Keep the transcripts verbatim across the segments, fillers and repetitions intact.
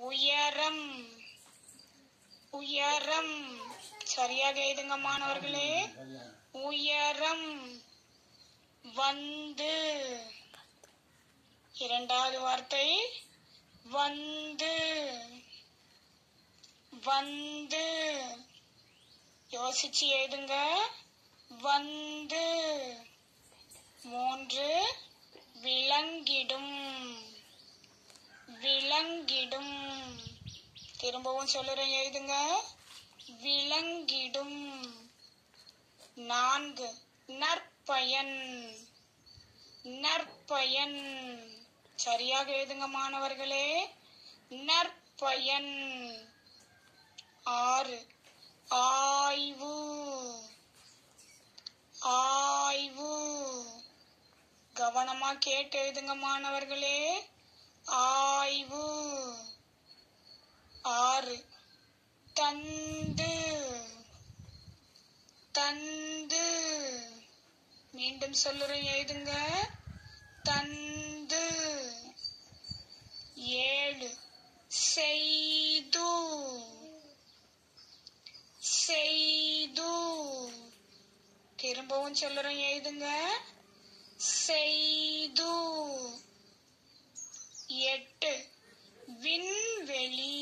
உயரம் உயரம் சரியாக எழுதுங்க மாணவர்களே. உயரம். வந்து இரண்டாவது வார்த்தை வந்து வந்து யோசிச்சு எழுதுங்க. வந்து. மூன்று விளங்கிடும் விளங்கிடும் திரும்பவும் சொல்லுறேன் எழுதுங்க. விளங்கிடும். நான்கு நற்பயன் நற்பயன் சரியாக எழுதுங்க மாணவர்களே. நற்பயன். ஆறு ஆய்வு ஆய்வு கவனமா கேட்டு எழுதுங்க மாணவர்களே. ஆய்வு. ஆறு தந்து தந்து மீண்டும் சொல்லுறேன் எழுதுங்க. தந்து. ஏழு செய்து செய்து திரும்பவும் சொல்லுறேன் எழுதுங்க. செய்து. எட்டு விண்வெளி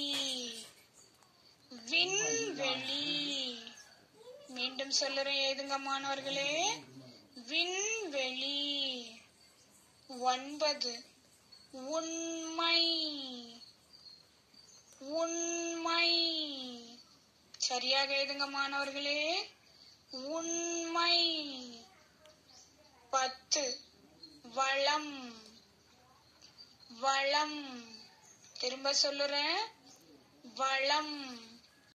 விண்வெளி மீண்டும் சொல்லுறேன் எழுதுங்க மாணவர்களே. விண்வெளி. ஒன்பது உண்மை உண்மை சரியாக எழுதுங்க மாணவர்களே. உண்மை. பத்து வளம் வளம் திரும்ப சொல்லுறேன். வளம்.